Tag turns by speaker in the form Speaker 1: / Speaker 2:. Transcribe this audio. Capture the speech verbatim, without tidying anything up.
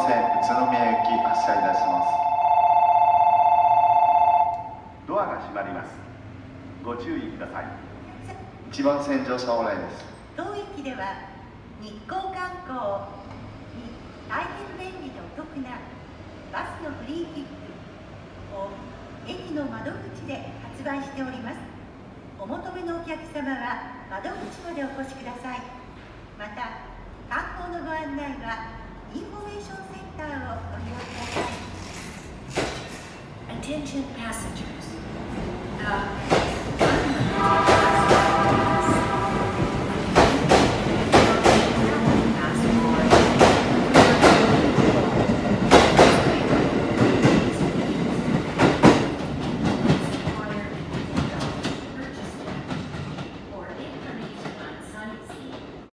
Speaker 1: 線宇都宮行き発車いたします。
Speaker 2: ドアが閉まります。ご注意ください。
Speaker 1: いちばん線乗車往来です。
Speaker 3: 当駅では日光観光に大変便利でお得なバスのフリー切符を駅の窓口で発売しております。お求めのお客様は窓口までお越しください。また観光のご案内はインフォメーションセンターをご利用ください。
Speaker 4: Attention passengers.